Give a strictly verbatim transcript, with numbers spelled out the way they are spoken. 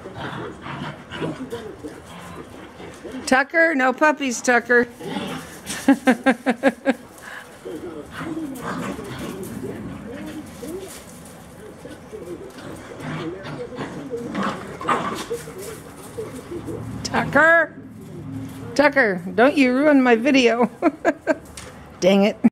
Tucker, no puppies, Tucker. Tucker, Tucker, don't you ruin my video. Dang it.